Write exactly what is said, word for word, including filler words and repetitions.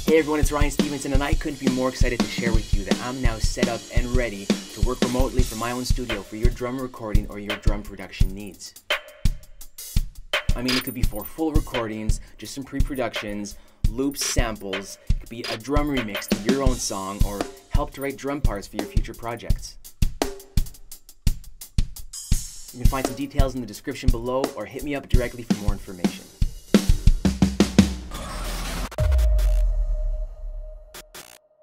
Hey everyone, it's Ryan Stevenson, and I couldn't be more excited to share with you that I'm now set up and ready to work remotely from my own studio for your drum recording or your drum production needs. I mean, it could be for full recordings, just some pre-productions, loops, samples, it could be a drum remix to your own song, or help to write drum parts for your future projects. You can find some details in the description below, or hit me up directly for more information.